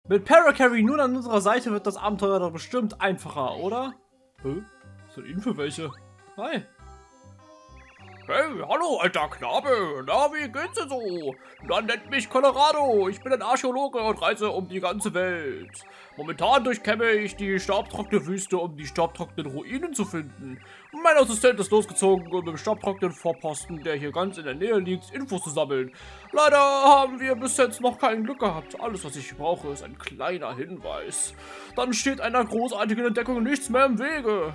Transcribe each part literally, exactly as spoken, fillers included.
Mit Parakarry nun an unserer Seite wird das Abenteuer doch bestimmt einfacher, oder? Hä? Was sind Ihnen für welche? Hi. Hey, hallo, alter Knabe. Na, wie geht's dir so? Man nennt mich Colorado. Ich bin ein Archäologe und reise um die ganze Welt. Momentan durchkämme ich die staubtrockene Wüste, um die staubtrockenen Ruinen zu finden. Mein Assistent ist losgezogen, um im staubtrockenen Vorposten, der hier ganz in der Nähe liegt, Infos zu sammeln. Leider haben wir bis jetzt noch kein Glück gehabt. Alles, was ich brauche, ist ein kleiner Hinweis. Dann steht einer großartigen Entdeckung nichts mehr im Wege.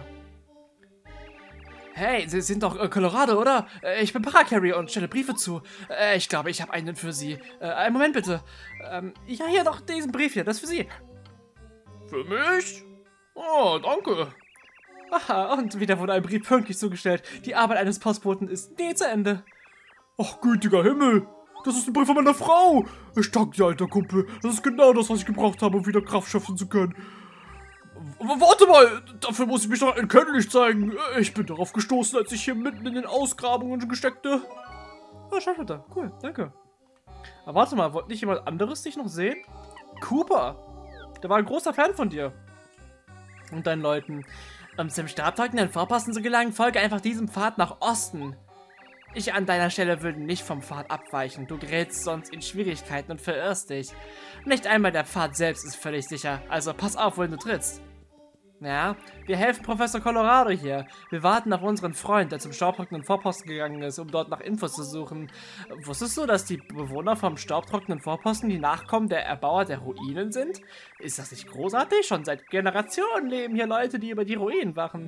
Hey, Sie sind doch äh, Colorado, oder? Äh, ich bin Parakarry und stelle Briefe zu. Äh, ich glaube, ich habe einen für Sie. Äh, einen Moment bitte. Ähm, ja, hier doch diesen Brief hier, das ist für Sie. Für mich? Oh, danke. Aha, und wieder wurde ein Brief pünktlich zugestellt. Die Arbeit eines Postboten ist nie zu Ende. Ach, gütiger Himmel. Das ist ein Brief von meiner Frau. Ich danke dir, alter Kumpel. Das ist genau das, was ich gebraucht habe, um wieder Kraft schöpfen zu können. W warte mal, dafür muss ich mich doch erkennlich zeigen. Ich bin darauf gestoßen, als ich hier mitten in den Ausgrabungen gesteckte. Oh, Scharfritter, cool, danke. Aber warte mal, wollte nicht jemand anderes dich noch sehen? Cooper, der war ein großer Fan von dir. Und deinen Leuten. Um zum staubtrockenen Vorposten zu gelangen, folge einfach diesem Pfad nach Osten. Ich an deiner Stelle würde nicht vom Pfad abweichen. Du gerätst sonst in Schwierigkeiten und verirrst dich. Nicht einmal der Pfad selbst ist völlig sicher, also pass auf, wohin du trittst. Ja, wir helfen Professor Colorado hier. Wir warten auf unseren Freund, der zum staubtrockenen Vorposten gegangen ist, um dort nach Infos zu suchen. Wusstest du, dass die Bewohner vom staubtrockenen Vorposten die Nachkommen der Erbauer der Ruinen sind? Ist das nicht großartig? Schon seit Generationen leben hier Leute, die über die Ruinen wachen.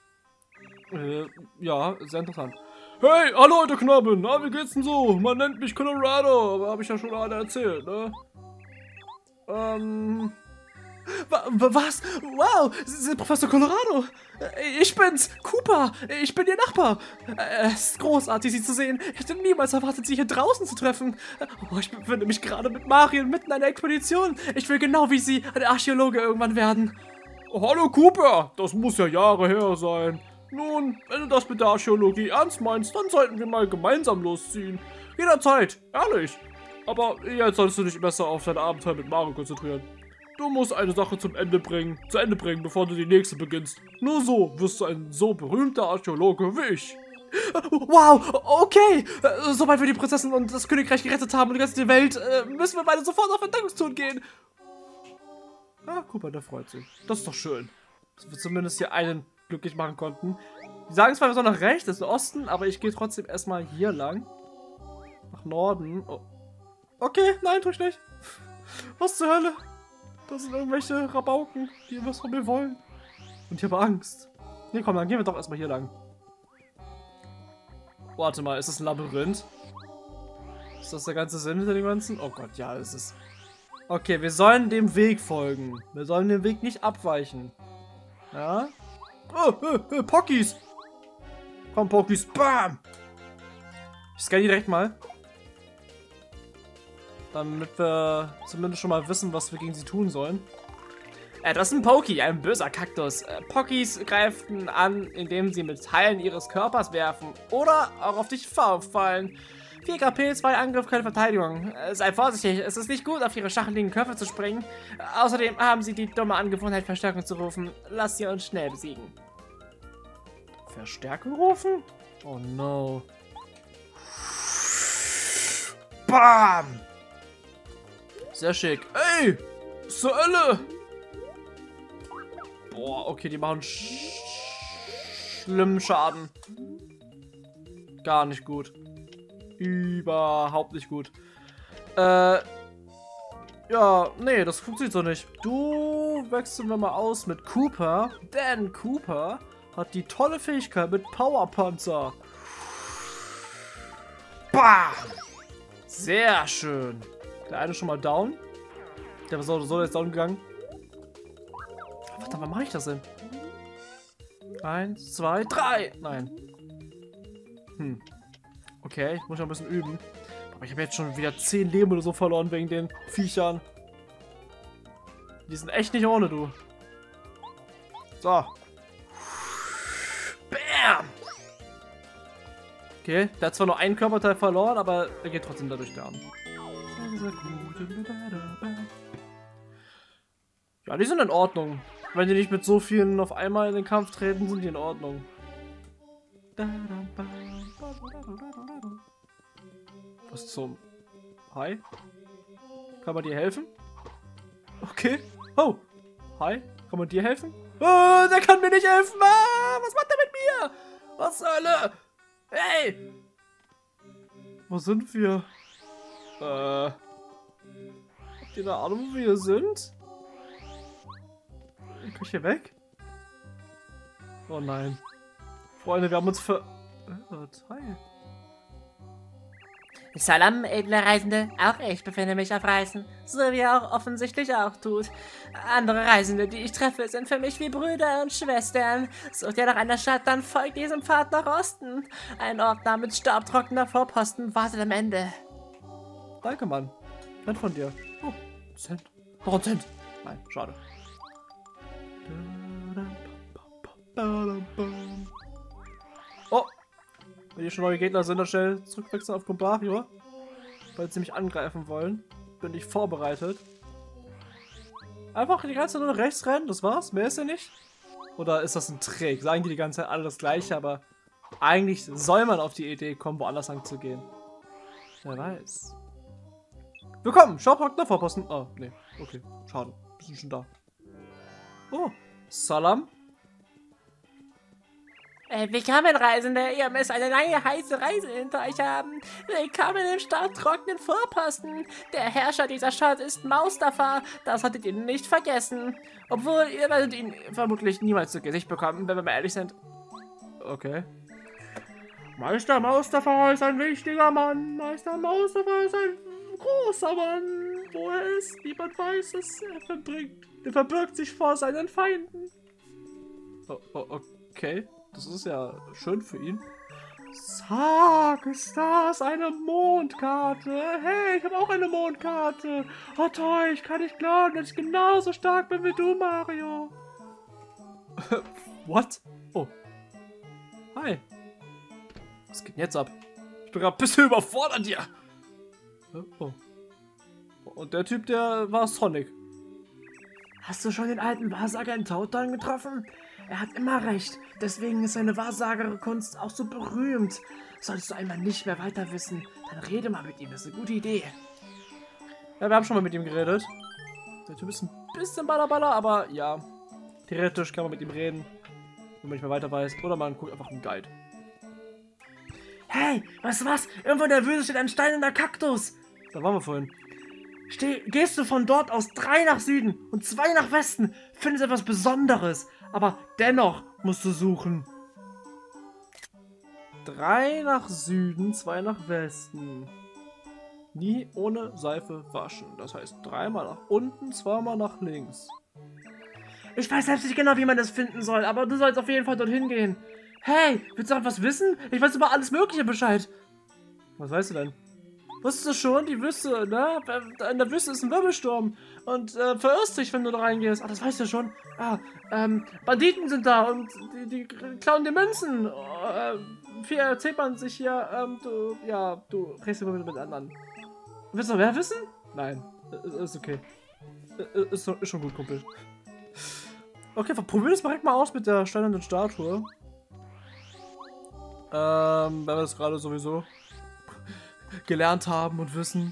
Äh, ja, sehr interessant. Hey, hallo, alter Knabe. Na, wie geht's denn so? Man nennt mich Colorado, aber hab ich ja schon alle erzählt, ne? Ähm... Was? Wow, Sie sind Professor Colorado. Ich bin's, Cooper. Ich bin Ihr Nachbar. Es ist großartig, Sie zu sehen. Ich hätte niemals erwartet, Sie hier draußen zu treffen. Oh, ich befinde mich gerade mit Marion mitten in einer Expedition. Ich will genau wie Sie ein Archäologe irgendwann werden. Oh, hallo, Cooper. Das muss ja Jahre her sein. Nun, wenn du das mit der Archäologie ernst meinst, dann sollten wir mal gemeinsam losziehen. Jederzeit, ehrlich. Aber jetzt solltest du dich besser auf dein Abenteuer mit Mario konzentrieren. Du musst eine Sache zum Ende bringen, zu Ende bringen, bevor du die nächste beginnst. Nur so wirst du ein so berühmter Archäologe wie ich. Wow, okay. Sobald wir die Prinzessin und das Königreich gerettet haben und die ganze Welt, müssen wir beide sofort auf Entdeckungstour gehen. Ah, Cooper, der freut sich. Das ist doch schön, dass wir zumindest hier einen glücklich machen konnten. Die sagen zwar, wir sollen nach rechts, das ist der Osten, aber ich gehe trotzdem erstmal hier lang. Nach Norden. Oh. Okay, nein, tue ich nicht. Was zur Hölle? Das sind irgendwelche Rabauken, die was von mir wollen. Und ich habe Angst. Nee, komm, dann gehen wir doch erstmal hier lang. Warte mal, ist das ein Labyrinth? Ist das der ganze Sinn hinter dem Ganzen? Oh Gott, ja, es ist. Okay, wir sollen dem Weg folgen. Wir sollen dem Weg nicht abweichen. Ja? Oh, äh, äh, Pockies! Komm, Pockies, bam! Ich scanne die direkt mal. Damit wir zumindest schon mal wissen, was wir gegen sie tun sollen. Äh, das ist ein Poki, ein böser Kaktus. Äh, Pokis greifen an, indem sie mit Teilen ihres Körpers werfen oder auch auf dich fallen. vier K P, zwei Angriff, keine Verteidigung. Äh, sei vorsichtig, es ist nicht gut, auf ihre stacheligen Köpfe zu springen. Äh, außerdem haben sie die dumme Angewohnheit, Verstärkung zu rufen. Lass sie uns schnell besiegen. Verstärkung rufen? Oh no. Bam! Sehr schick. Ey! Zur Hölle! Boah, okay, die machen sch schlimmen Schaden. Gar nicht gut. Überhaupt nicht gut. Äh. Ja, nee, das funktioniert so nicht. Du wechseln wir mal aus mit Cooper. Denn Cooper hat die tolle Fähigkeit mit Powerpanzer. Bam! Sehr schön. Der eine schon mal down. Der war so, so jetzt down gegangen. Warte, wann mache ich das denn? Eins, zwei, drei. Nein. Hm. Okay, ich muss noch ein bisschen üben. Aber ich habe jetzt schon wieder zehn Leben oder so verloren wegen den Viechern. Die sind echt nicht ohne, du. So. Bam! Okay, der hat zwar nur einen Körperteil verloren, aber er geht trotzdem dadurch down. Ja, die sind in Ordnung. Wenn die nicht mit so vielen auf einmal in den Kampf treten, sind die in Ordnung. Was zum... Hi? Kann man dir helfen? Okay. Oh. Hi. Kann man dir helfen? Oh, der kann mir nicht helfen. Ah, was macht er mit mir? Was zur Hölle? Hey! Wo sind wir? Äh... Habt ihr eine Ahnung, wo wir hier sind? Kann ich hier weg? Oh nein. Freunde, wir haben uns ver... Hi. Salam, edle Reisende. Auch ich befinde mich auf Reisen, so wie er auch offensichtlich auch tut. Andere Reisende, die ich treffe, sind für mich wie Brüder und Schwestern. Sucht ihr nach einer Stadt, dann folgt diesem Pfad nach Osten. Ein Ort namens staubtrockener Vorposten wartet am Ende. Danke, Mann. Nett von dir. Oh, Cent. Noch ein Cent. Nein, schade. Oh! Wenn hier schon neue Gegner sind, dann schnell zurückwechseln auf Gumbario. Weil sie mich angreifen wollen. Bin ich vorbereitet. Einfach die ganze Zeit nur rechts rennen, das war's? Mehr ist ja nicht? Oder ist das ein Trick? Sagen die die ganze Zeit alle das Gleiche, aber eigentlich soll man auf die Idee kommen, woanders lang zu gehen. Wer weiß. Willkommen! Staubtrockner Vorposten. Oh, nee. Okay, schade. Wir sind schon da. Oh, Salam. Äh, willkommen, Reisende. Ihr müsst eine lange, heiße Reise hinter euch haben. Willkommen im staubtrockenen Vorposten. Der Herrscher dieser Stadt ist Maustafa. Das solltet ihr nicht vergessen. Obwohl, ihr werdet ihn vermutlich niemals zu Gesicht bekommen, wenn wir mal ehrlich sind. Okay. Meister Maustafa ist ein wichtiger Mann. Meister Maustafa ist ein großer Mann. Wo er ist, niemand weiß es. Er verbringt, er verbirgt sich vor seinen Feinden. Oh, oh, okay. Das ist ja schön für ihn. Sag, ist das eine Mondkarte? Hey, ich habe auch eine Mondkarte. Oh toll, ich kann nicht glauben, dass ich genauso stark bin wie du, Mario. What? Oh. Hi. Was geht denn jetzt ab? Ich bin gerade ein bisschen überfordert hier. Oh. Und der Typ, der war Sonic. Hast du schon den alten Wahrsager Tautan getroffen? Er hat immer recht. Deswegen ist seine Wahrsagerkunst auch so berühmt. Solltest du einmal nicht mehr weiter wissen, dann rede mal mit ihm. Das ist eine gute Idee. Ja, wir haben schon mal mit ihm geredet. Der Typ ist ein bisschen ballerballer, aber ja. Theoretisch kann man mit ihm reden, wenn man nicht mehr weiter weiß. Oder man guckt einfach einen Guide. Hey, weißt du was? Irgendwo in der Wüste steht ein steinerner Kaktus. Da waren wir vorhin. Steh, gehst du von dort aus drei nach Süden und zwei nach Westen, findest etwas Besonderes. Aber dennoch musst du suchen. Drei nach Süden, zwei nach Westen. Nie ohne Seife waschen. Das heißt dreimal nach unten, zweimal nach links. Ich weiß selbst nicht genau, wie man das finden soll, aber du sollst auf jeden Fall dorthin gehen. Hey, willst du noch was wissen? Ich weiß über alles Mögliche Bescheid. Was weißt du denn? Wusstest du schon, die Wüste, ne? In der Wüste ist ein Wirbelsturm. Und äh, verirrst dich, wenn du da reingehst. Ah, das weißt du schon. Ah, ähm, Banditen sind da und die, die klauen die Münzen. Äh, viel erzählt man sich hier, ähm, du, ja, du redest immer mit anderen. Willst du noch mehr wissen? Nein, ist okay. Ist, ist schon gut, Kumpel. Okay, probier das mal direkt mal aus mit der steinernen Statue. Ähm, wenn wir das gerade sowieso gelernt haben und wissen.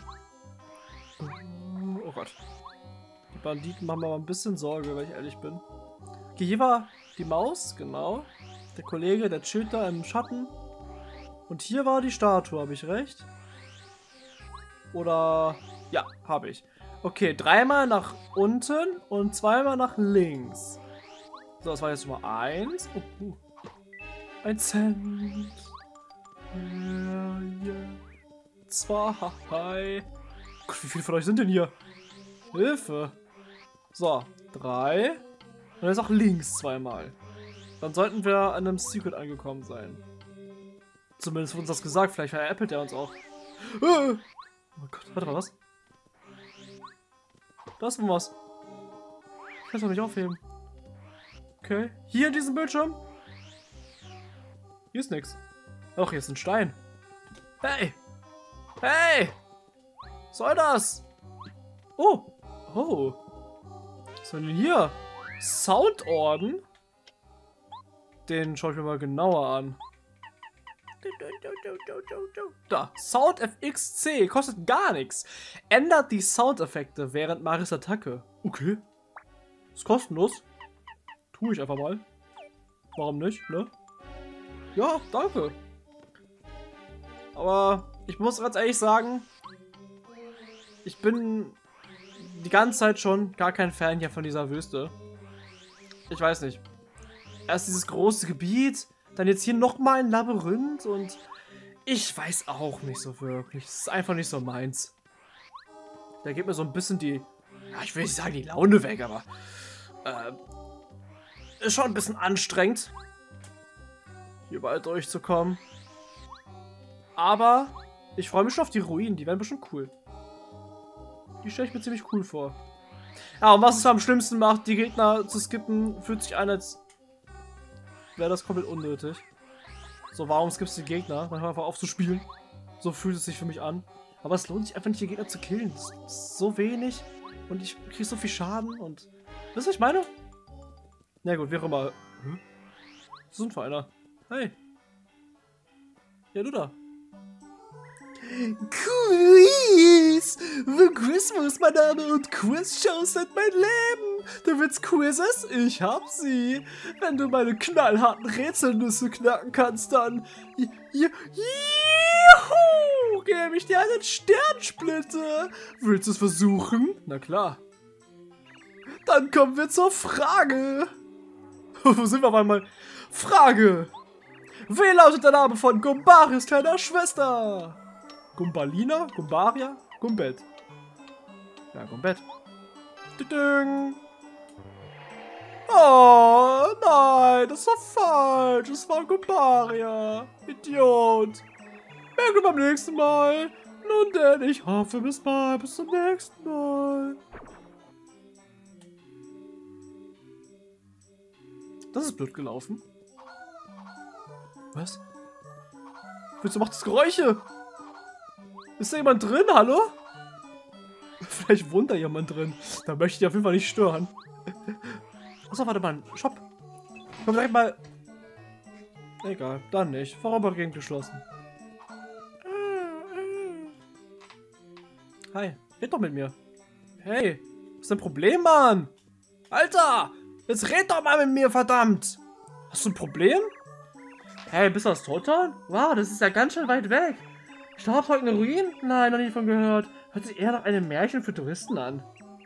Oh Gott. Die Banditen machen mir mal ein bisschen Sorge, wenn ich ehrlich bin. Okay, hier war die Maus, genau. Der Kollege, der chillt da im Schatten. Und hier war die Statue, habe ich recht? Oder... Ja, habe ich. Okay, dreimal nach unten und zweimal nach links. So, das war jetzt Nummer eins. Oh, uh. Ein Cent. Yeah, yeah. Zwei. Gott, wie viele von euch sind denn hier? Hilfe. So, drei. Und jetzt auch links zweimal. Dann sollten wir an einem Secret angekommen sein. Zumindest wurde uns das gesagt. Vielleicht veräppelt er uns auch. Oh Gott, warte mal, was? Da ist was. Ich kann es noch nicht aufheben. Okay. Hier in diesem Bildschirm. Hier ist nichts. Ach, hier ist ein Stein. Hey! Hey! Was soll das? Oh! Oh! Was haben wir denn hier? Soundorden? Den schaue ich mir mal genauer an. Da, Sound F X C, kostet gar nichts. Ändert die Soundeffekte während Marios Attacke. Okay. Ist kostenlos. Tue ich einfach mal. Warum nicht, ne? Ja, danke. Aber ich muss ganz ehrlich sagen, ich bin die ganze Zeit schon gar kein Fan hier von dieser Wüste. Ich weiß nicht. Erst dieses große Gebiet, dann jetzt hier nochmal ein Labyrinth und ich weiß auch nicht so wirklich. Es ist einfach nicht so meins. Da geht mir so ein bisschen die, ja, ich will nicht sagen die Laune weg, aber äh, ist schon ein bisschen anstrengend, hier überall durchzukommen. Aber ich freue mich schon auf die Ruinen, die werden bestimmt cool. Die stelle ich mir ziemlich cool vor. Ja, und was es am schlimmsten macht, die Gegner zu skippen, fühlt sich an, als wäre das komplett unnötig. So, warum skippst du die Gegner? Man hört einfach auf zu spielen. So fühlt es sich für mich an. Aber es lohnt sich einfach nicht, die Gegner zu killen. Das ist so wenig und ich kriege so viel Schaden und... Wisst ihr, was ich meine? Na gut, wie auch immer. Hm? Was ist denn für einer? Hey. Ja, du da. Quiz! The Christmas, mein Name, und Quiz-Shows sind mein Leben. Du willst Quizzes? Ich hab sie. Wenn du meine knallharten Rätselnüsse knacken kannst, dann... Juhu! Gebe ich dir einen Sternsplitter. Willst du es versuchen? Na klar. Dann kommen wir zur Frage. Wo sind wir auf einmal? Frage. Wie lautet der Name von Gumbarios kleiner Schwester? Gumbalina? Gumbaria? Gumbet. Ja, Gumbet. Ding. Oh, nein, das war falsch. Das war Gumbaria. Idiot. Merke beim nächsten Mal. Nun denn, ich hoffe, bis bald. Bis zum nächsten Mal. Das ist blöd gelaufen. Was? Wieso macht das Geräusche? Ist da jemand drin? Hallo? Vielleicht wohnt da jemand drin. Da möchte ich auf jeden Fall nicht stören. Achso, warte mal. Shop. Können wir direkt mal... Egal, dann nicht. Vorübergehend geschlossen. Hi, red doch mit mir. Hey, was ist dein Problem, Mann? Alter, jetzt red doch mal mit mir, verdammt. Hast du ein Problem? Hey, bist du aus Toton? Wow, das ist ja ganz schön weit weg. Staubtrockene Ruinen? Nein, noch nie von gehört. Hört sich eher nach einem Märchen für Touristen an.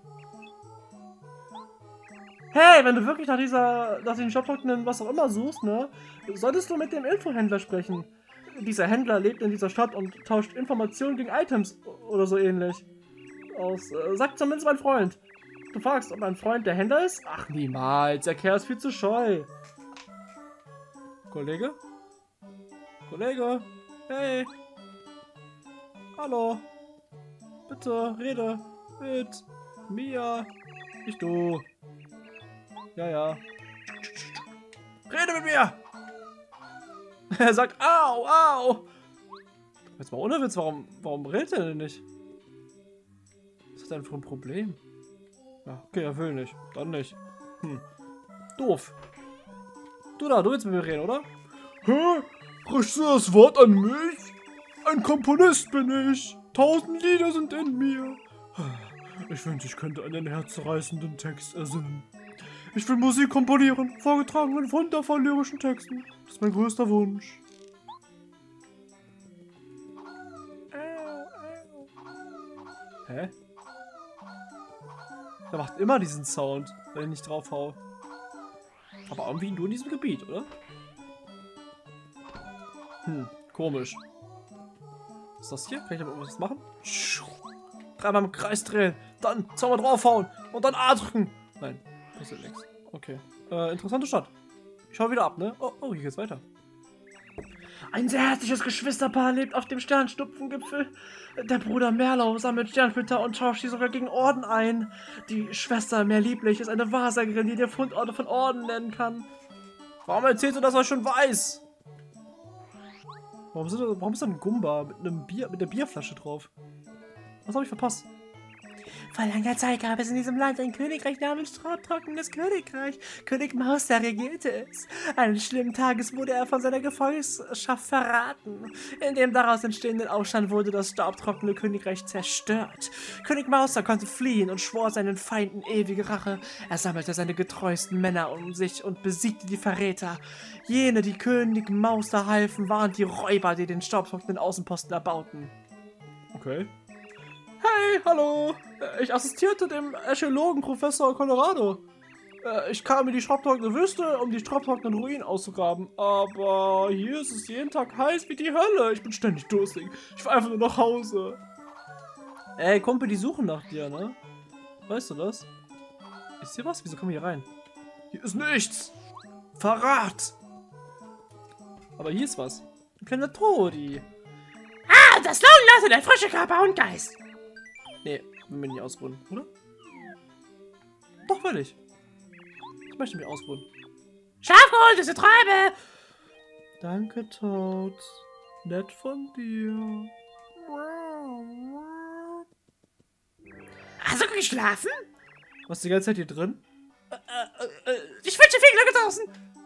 Hey, wenn du wirklich nach dieser, nach den staubtrockenen was auch immer suchst, ne, solltest du mit dem Infohändler sprechen. Dieser Händler lebt in dieser Stadt und tauscht Informationen gegen Items oder so ähnlich. Aus, äh, sagt zumindest mein Freund. Du fragst, ob mein Freund der Händler ist? Ach, niemals. Der Kerl ist viel zu scheu. Kollege? Kollege? Hey! Hallo! Bitte, rede mit mir. Nicht du. Ja, ja. Rede mit mir! Er sagt, au, au! Jetzt mal ohne Witz, warum, warum redet er denn nicht? Was hat er denn für ein Problem? Ja, okay, er will nicht. Dann nicht. Hm. Doof. Du da, du willst mit mir reden, oder? Hä? Brichst du das Wort an mich? Ein Komponist bin ich. Tausend Lieder sind in mir. Ich wünschte, ich könnte einen herzzerreißenden Text ersinnen. Ich will Musik komponieren, vorgetragen in wundervoll lyrischen Texten. Das ist mein größter Wunsch. Hä? Der macht immer diesen Sound, wenn ich nicht drauf hau. Aber irgendwie nur in diesem Gebiet, oder? Hm, komisch. Was ist das hier? Kann ich da irgendwas machen? Dreimal im Kreis drehen, dann zweimal draufhauen und dann A drücken. Nein, passiert nichts. Okay. Äh, interessante Stadt. Ich schau wieder ab, ne? Oh, oh, hier geht's weiter. Ein sehr herzliches Geschwisterpaar lebt auf dem Sternstupfengipfel. Der Bruder Merlau sammelt Sternsplitter und tauscht sie sogar gegen Orden ein. Die Schwester Mehrlieblich ist eine Wahrsagerin, die dir Fundorte von Orden nennen kann. Warum erzählst du das, was ich schon weiß? Warum, sind, warum ist da ein Gumba mit einem Bier, mit der Bierflasche drauf? Was habe ich verpasst? Vor langer Zeit gab es in diesem Land ein Königreich namens Staubtrockenes Königreich. König Mauster regierte es. Eines schlimmen Tages wurde er von seiner Gefolgschaft verraten. In dem daraus entstehenden Aufstand wurde das staubtrockene Königreich zerstört. König Mauster konnte fliehen und schwor seinen Feinden ewige Rache. Er sammelte seine getreuesten Männer um sich und besiegte die Verräter. Jene, die König Mauster halfen, waren die Räuber, die den staubtrockenen Außenposten erbauten. Okay. Hey, hallo. Ich assistierte dem Archäologen Professor Colorado. Ich kam in die staubtrockene Wüste, um die staubtrockenen Ruinen auszugraben. Aber hier ist es jeden Tag heiß wie die Hölle. Ich bin ständig durstig. Ich will einfach nur nach Hause. Ey, Kumpel, die suchen nach dir, ne? Weißt du das? Ist hier was? Wieso kommen wir hier rein? Hier ist nichts. Verrat. Aber hier ist was. Ein kleiner Todi. Ah, das Laugenlasse, der frische Körper und Geist. Nee, will mich nicht ausruhen, oder? Doch, will ich. Ich möchte mich ausruhen. Schafgeholt, diese Treibe! Danke, Toad. Nett von dir. Hast du geschlafen? Warst du die ganze Zeit hier drin? Äh, äh, äh, ich wünsche viel Glück draußen.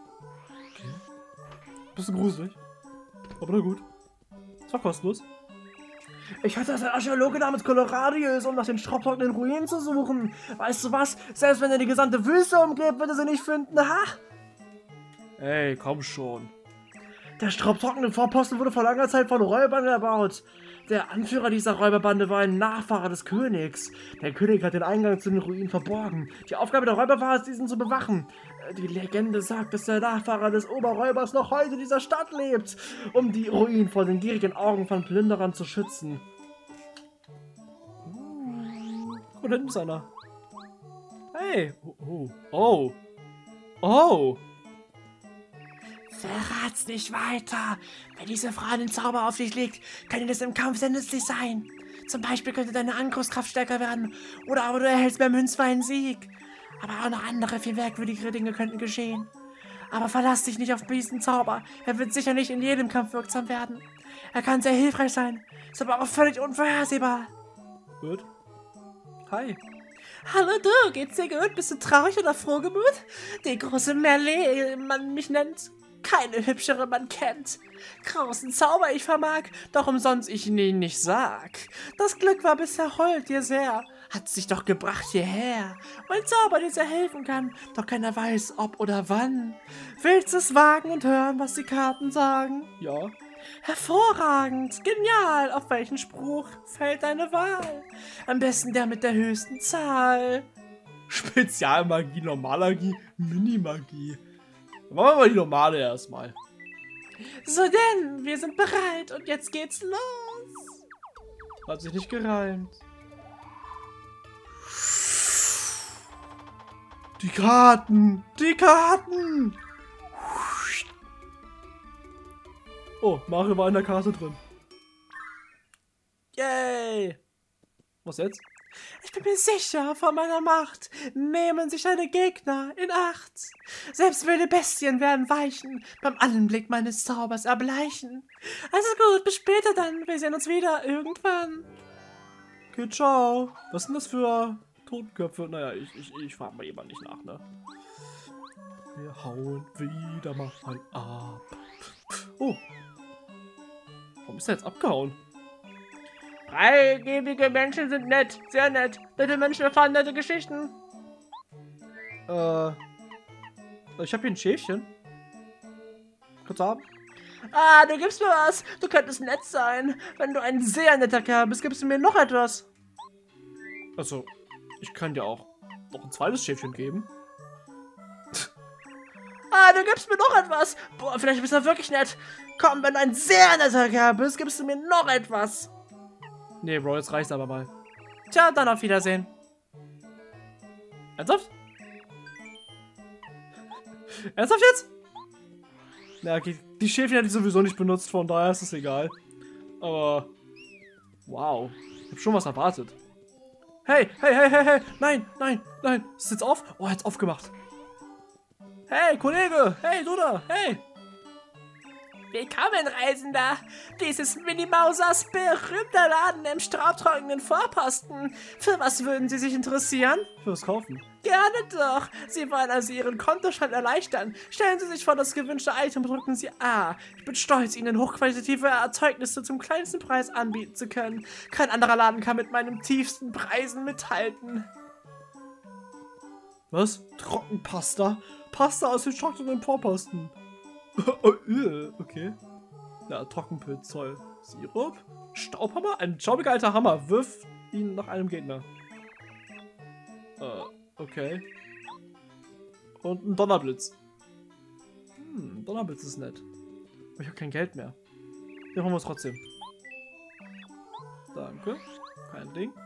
Okay. Bisschen gruselig. Aber na gut. Das war kostenlos. Ich hatte, dass ein Archäologe namens Colorado ist, um nach den staubtrockenen Ruinen zu suchen. Weißt du was? Selbst wenn er die gesamte Wüste umgeht, wird er sie nicht finden. Ha! Ey, komm schon. Der staubtrockene Vorposten wurde vor langer Zeit von Räubern erbaut. Der Anführer dieser Räuberbande war ein Nachfahre des Königs. Der König hat den Eingang zu den Ruinen verborgen. Die Aufgabe der Räuber war es, diesen zu bewachen. Die Legende sagt, dass der Nachfahre des Oberräubers noch heute in dieser Stadt lebt, um die Ruinen vor den gierigen Augen von Plünderern zu schützen. Und hinten ist einer. Hey! Oh! Oh! Oh! Verrat's nicht weiter. Wenn diese Frau einen Zauber auf dich legt, könnte das im Kampf sehr nützlich sein. Zum Beispiel könnte deine Angriffskraft stärker werden. Oder aber du erhältst beim Münzfall einen Sieg. Aber auch noch andere, viel merkwürdigere Dinge könnten geschehen. Aber verlass dich nicht auf diesen Zauber. Er wird sicher nicht in jedem Kampf wirksam werden. Er kann sehr hilfreich sein, ist aber auch völlig unvorhersehbar. Gut. Hi. Hallo du, geht's dir gut? Bist du traurig oder frohgemut? Die große Merle, man mich nennt. Keine hübschere man kennt. Großen Zauber ich vermag, doch umsonst ich ihn nicht sag. Das Glück war bisher hold dir sehr, hat sich doch gebracht hierher. Mein Zauber dir sehr helfen kann, doch keiner weiß, ob oder wann. Willst es wagen und hören, was die Karten sagen? Ja. Hervorragend, genial, auf welchen Spruch fällt deine Wahl? Am besten der mit der höchsten Zahl. Spezialmagie, Normalmagie, Minimagie. Machen wir mal die normale erstmal. So denn, wir sind bereit und jetzt geht's los. Hat sich nicht gereimt. Die Karten! Die Karten! Oh, Mario war in der Karte drin. Yay! Was jetzt? Ich bin mir sicher, von meiner Macht nehmen sich deine Gegner in Acht. Selbst wilde Bestien werden weichen, beim Anblick meines Zaubers erbleichen. Also gut, bis später dann, wir sehen uns wieder irgendwann. Okay, ciao. Was sind das für Totenköpfe? Naja, ich, ich, ich frage mal jemand nicht nach, ne? Wir hauen wieder mal ab. Oh. Warum ist er jetzt abgehauen? Freigebige Menschen sind nett, sehr nett. Nette Menschen erfahren nette Geschichten. Äh. Ich habe hier ein Schäfchen. Kurz haben. Ah, du gibst mir was. Du könntest nett sein. Wenn du ein sehr netter Kerl bist, gibst du mir noch etwas. Also, ich kann dir auch noch ein zweites Schäfchen geben. Ah, du gibst mir noch etwas. Boah, vielleicht bist du wirklich nett. Komm, wenn du ein sehr netter Kerl bist, gibst du mir noch etwas. Nee, Bro, jetzt reicht's aber mal. Tja, dann auf Wiedersehen. Ernsthaft? Ernsthaft jetzt? Ja, okay. Die Schäfchen hätte ich sowieso nicht benutzt, von daher ist es egal. Aber. Wow. Ich hab schon was erwartet. Hey, hey, hey, hey, hey. Nein, nein, nein. Ist es jetzt auf? Oh, jetzt aufgemacht. Hey, Kollege. Hey, du da. Hey. Willkommen, Reisender! Dies ist Minnie Mausers berühmter Laden im staubtrockenen Vorposten. Für was würden Sie sich interessieren? Fürs Kaufen. Gerne doch. Sie wollen also Ihren Kontostand erleichtern. Stellen Sie sich vor das gewünschte Item und drücken Sie A. Ich bin stolz, Ihnen hochqualitative Erzeugnisse zum kleinsten Preis anbieten zu können. Kein anderer Laden kann mit meinen tiefsten Preisen mithalten. Was? Trockenpasta? Pasta aus dem trockenen Vorposten. Okay. Ja, Trockenpilz, Zoll. Sirup? Staubhammer? Ein staubiger alter Hammer. Wirf ihn nach einem Gegner. Äh, okay. Und ein Donnerblitz. Hm, Donnerblitz ist nett. Aber ich habe kein Geld mehr. Den holen wir es trotzdem. Danke. Kein Ding.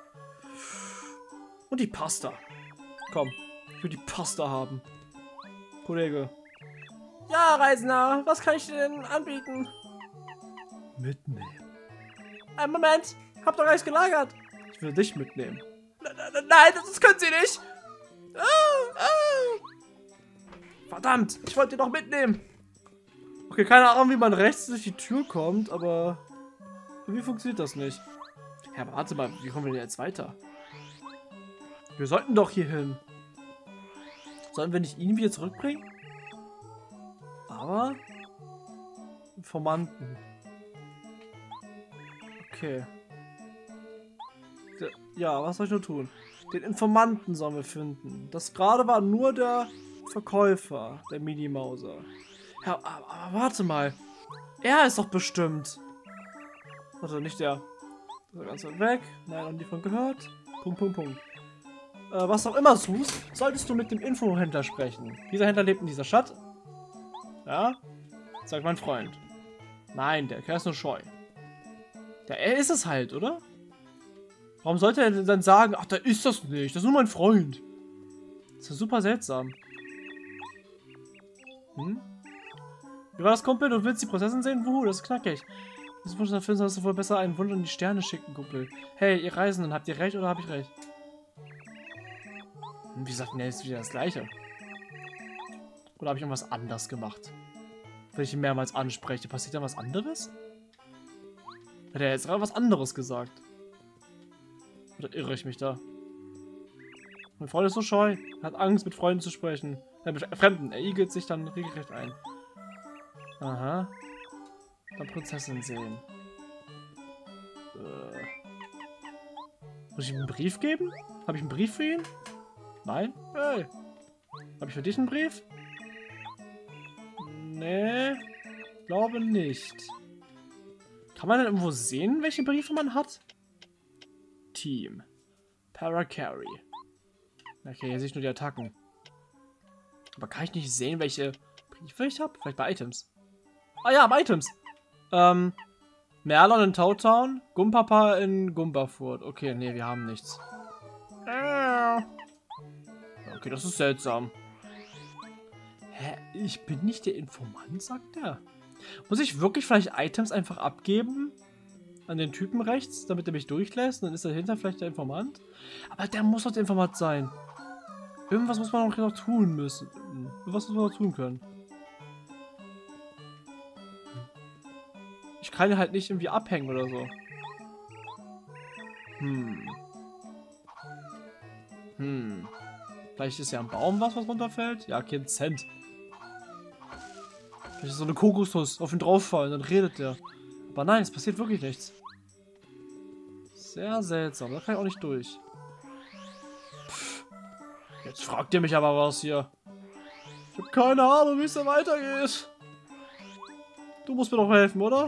Und die Pasta. Komm, ich will die Pasta haben. Kollege. Ja, Reisender, was kann ich dir denn anbieten? Mitnehmen. Einen Moment, hab doch alles gelagert. Ich will dich mitnehmen. Nein, das können Sie nicht. Ah, ah. Verdammt, ich wollte ihn doch mitnehmen. Okay, keine Ahnung, wie man rechts durch die Tür kommt, aber wie funktioniert das nicht? Ja, warte mal, wie kommen wir denn jetzt weiter? Wir sollten doch hier hin. Sollen wir nicht ihn wieder zurückbringen? Aber Informanten. Okay. Ja, was soll ich nur tun? Den Informanten sollen wir finden. Das gerade war nur der Verkäufer, der Minnie Mauser. Ja, aber, aber warte mal. Er ist doch bestimmt. Warte, nicht der. So, ganz weit weg. Nein, noch nie von gehört. Punkt, Punkt, Punkt. Äh, was auch immer tust, solltest du mit dem Infohändler sprechen. Dieser Händler lebt in dieser Stadt. Ja? Sagt mein Freund. Nein, der Kerl ist nur scheu. Ja, er ist es halt, oder? Warum sollte er denn dann sagen, ach, da ist das nicht, das ist nur mein Freund. Das ist ja super seltsam. Hm? Wie war das, Kumpel? Du willst die Prinzessin sehen? Wuhu, das ist knackig. Das Wunsch erfüllen, sollst du wohl besser einen Wunsch an die Sterne schicken, Kumpel. Hey, ihr Reisenden, habt ihr recht oder hab ich recht? Hm, wie sagt denn jetzt wieder das Gleiche? Oder habe ich irgendwas anders gemacht? Wenn ich ihn mehrmals anspreche, passiert dann was anderes? Hat er jetzt gerade was anderes gesagt? Oder irre ich mich da? Mein Freund ist so scheu. Er hat Angst, mit Freunden zu sprechen. Äh, mit Fremden. Er igelt sich dann regelrecht ein. Aha. Dann Prinzessin sehen. Äh. Muss ich ihm einen Brief geben? Habe ich einen Brief für ihn? Nein? Hey. Habe ich für dich einen Brief? Nee. Glaube nicht. Kann man denn irgendwo sehen, welche Briefe man hat? Team. Paracarry. Okay, hier sehe ich nur die Attacken. Aber kann ich nicht sehen, welche Briefe ich habe? Vielleicht bei Items. Ah ja, bei Items. Ähm, Merlon in Towtown, Gumpapa in Gumberfurt. Okay, nee, wir haben nichts. Okay, das ist seltsam. Hä? Ich bin nicht der Informant, sagt er. Muss ich wirklich vielleicht Items einfach abgeben? An den Typen rechts, damit er mich durchlässt? Und dann ist dahinter vielleicht der Informant? Aber der muss doch der Informant sein. Irgendwas muss man auch noch tun müssen. Irgendwas muss man noch tun können. Ich kann ihn halt nicht irgendwie abhängen oder so. Hm. Hm. Vielleicht ist ja am Baum was, was runterfällt? Ja, kein Cent. Vielleicht ist so eine Kokosnuss auf ihn drauffallen, dann redet der. Aber nein, es passiert wirklich nichts. Sehr seltsam, da kann ich auch nicht durch. Pff. Jetzt fragt ihr mich aber was hier. Ich habe keine Ahnung, wie es da weitergeht. Du musst mir doch helfen, oder?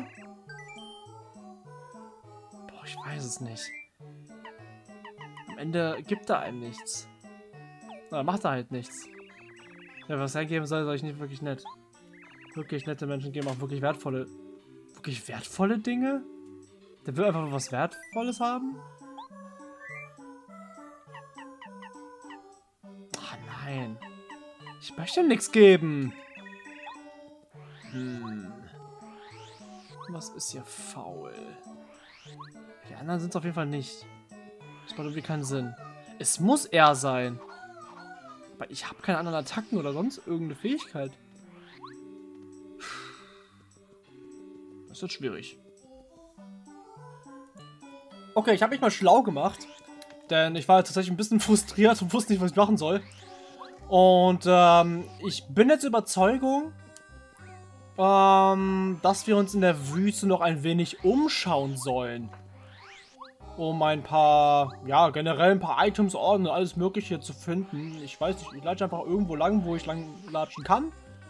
Boah, ich weiß es nicht. Am Ende gibt er einem nichts. Na, macht er halt nichts. Ja, was er geben soll, soll ich nicht wirklich nett. Wirklich nette Menschen geben auch wirklich wertvolle... Wirklich wertvolle Dinge? Der will einfach was Wertvolles haben? Ach nein. Ich möchte ihm nichts geben. Hm. Was ist hier faul? Die anderen sind es auf jeden Fall nicht. Das macht irgendwie keinen Sinn. Es muss er sein. Aber ich habe keine anderen Attacken oder sonst irgendeine Fähigkeit. Das wird schwierig. Okay, ich habe mich mal schlau gemacht. Denn ich war tatsächlich ein bisschen frustriert und wusste nicht, was ich machen soll. Und ähm, ich bin jetzt der Überzeugung, ähm, dass wir uns in der Wüste noch ein wenig umschauen sollen. Um ein paar, ja, generell ein paar Items, Orden und alles Mögliche zu finden. Ich weiß nicht, ich latsche einfach irgendwo lang, wo ich lang latschen kann.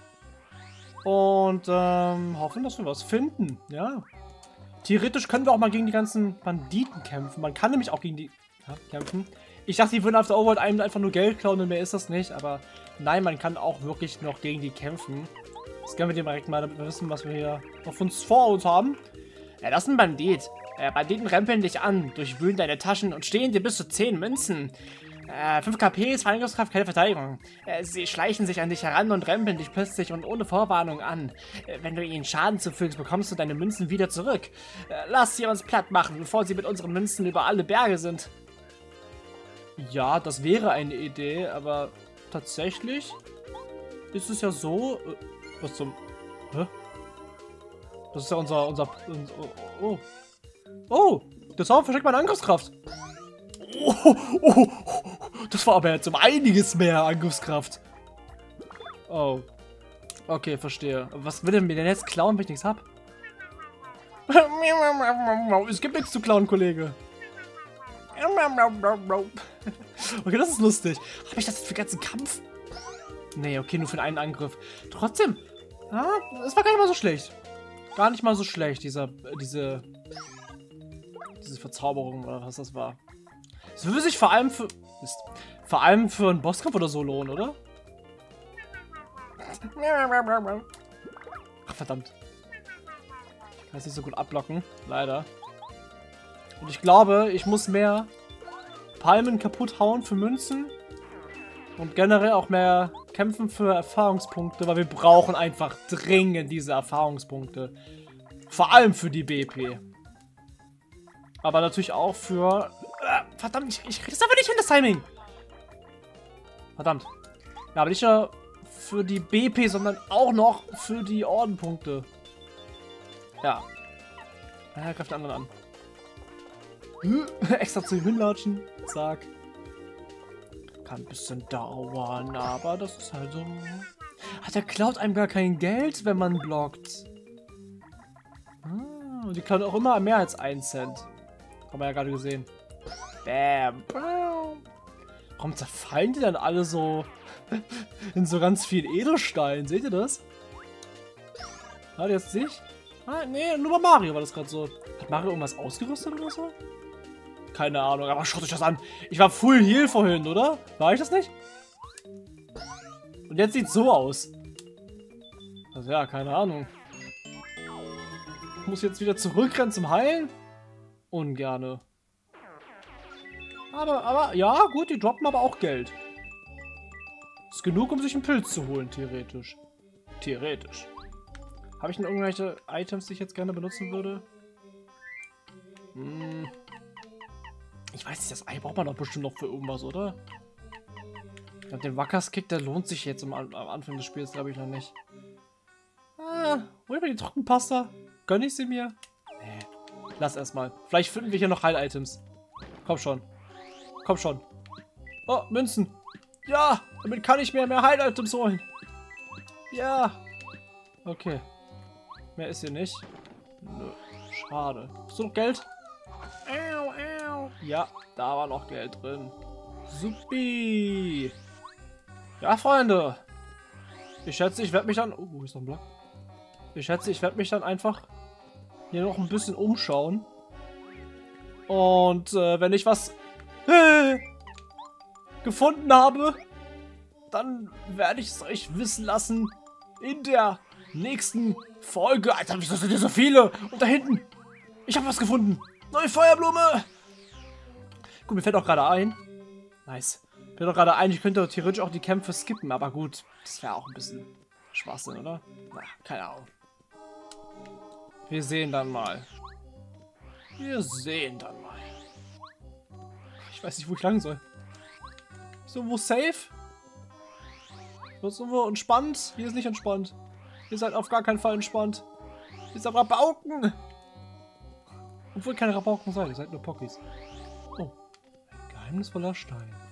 Und ähm, hoffen, dass wir was finden, ja. Theoretisch können wir auch mal gegen die ganzen Banditen kämpfen. Man kann nämlich auch gegen die ja, kämpfen. Ich dachte, die würden auf der Overworld einem einfach nur Geld klauen und mehr ist das nicht. Aber nein, man kann auch wirklich noch gegen die kämpfen. Jetzt können wir direkt mal, damit wir wissen, was wir hier auf uns vor uns haben. Ja, das ist ein Bandit. Äh, Banditen rempeln dich an, durchwühlen deine Taschen und stehlen dir bis zu zehn Münzen. Äh, fünf KP, zwei Angriffskraft, keine Verteidigung. Äh, sie schleichen sich an dich heran und rempeln dich plötzlich und ohne Vorwarnung an. Äh, wenn du ihnen Schaden zufügst, bekommst du deine Münzen wieder zurück. Äh, lass sie uns platt machen, bevor sie mit unseren Münzen über alle Berge sind. Ja, das wäre eine Idee, aber tatsächlich ist es ja so... Äh, was zum... Hä? Das ist ja unser... unser, unser oh, oh. Oh, der Zauber versteckt meine Angriffskraft. Oh, oh, oh, das war aber jetzt um einiges mehr Angriffskraft. Oh. Okay, verstehe. Was will denn mir denn jetzt klauen, wenn ich nichts hab? Es gibt nichts zu klauen, Kollege. Okay, das ist lustig. Habe ich das jetzt für den ganzen Kampf? Nee, okay, nur für einen Angriff. Trotzdem. Ja, es war gar nicht mal so schlecht. Gar nicht mal so schlecht, dieser, diese... diese Verzauberung oder was das war. Das würde sich vor allem für... Mist, vor allem für einen Bosskampf oder so lohnen, oder? Ach, verdammt. Ich kann es nicht so gut abblocken. Leider. Und ich glaube, ich muss mehr Palmen kaputt hauen für Münzen. Und generell auch mehr kämpfen für Erfahrungspunkte, weil wir brauchen einfach dringend diese Erfahrungspunkte. Vor allem für die B P. Aber natürlich auch für... Äh, verdammt, ich, ich krieg das einfach nicht hin, das Timing. Verdammt. Ja, aber nicht nur für die B P, sondern auch noch für die Ordenpunkte. Ja. Ja, greift den anderen an. Extra zu hinlatschen. Zack. Kann ein bisschen dauern, aber das ist halt so... Ach, der klaut einem gar kein Geld, wenn man blockt. Ah, die klauen auch immer mehr als ein Cent. Haben wir ja gerade gesehen. Bam. Warum zerfallen die dann alle so in so ganz viel Edelstein? Seht ihr das? Hat jetzt nicht? Ah, nee, nur bei Mario war das gerade so. Hat Mario irgendwas ausgerüstet oder so? Keine Ahnung, aber schaut euch das an. Ich war Full Heal vorhin, oder? War ich das nicht? Und jetzt sieht's so aus. Also ja, keine Ahnung. Ich muss jetzt wieder zurückrennen zum Heilen? Ungerne. Aber, aber, ja, gut, die droppen aber auch Geld. Ist genug, um sich einen Pilz zu holen, theoretisch. Theoretisch. Habe ich denn irgendwelche Items, die ich jetzt gerne benutzen würde? Hm. Ich weiß nicht, das Ei braucht man doch bestimmt noch für irgendwas, oder? Ich glaube, den Wackerskick, der lohnt sich jetzt am, am Anfang des Spiels, glaube ich, noch nicht. Ah, hol mir die Trockenpasta. Gönn ich sie mir? Nee. Lass erstmal. Vielleicht finden wir hier noch Heil-Items. Komm schon. Komm schon. Oh, Münzen. Ja, damit kann ich mir mehr Heil-Items holen. Ja. Okay. Mehr ist hier nicht. Nö. Schade. Hast du noch Geld? Au, au. Ja, da war noch Geld drin. Supi. Ja, Freunde. Ich schätze, ich werde mich dann... Oh, wo ist noch ein Block? Ich schätze, ich werde mich dann einfach hier noch ein bisschen umschauen. Und äh, wenn ich was äh, gefunden habe, dann werde ich es euch wissen lassen in der nächsten Folge. Alter, wieso sind hier so viele? Und da hinten, ich habe was gefunden. Neue Feuerblume. Gut, mir fällt auch gerade ein. Nice. Mir fällt auch gerade ein, ich könnte theoretisch auch die Kämpfe skippen, aber gut, das wäre auch ein bisschen Schwachsinn, oder? Na, keine Ahnung. Wir sehen dann mal. Wir sehen dann mal. Ich weiß nicht, wo ich lang soll. Ist irgendwo safe? Ist irgendwo entspannt? Hier ist nicht entspannt. Ihr seid auf gar keinen Fall entspannt. Ihr seid Rabauken! Obwohl keine Rabauken seid, ihr seid nur Pokis. Oh, ein geheimnisvoller Stein.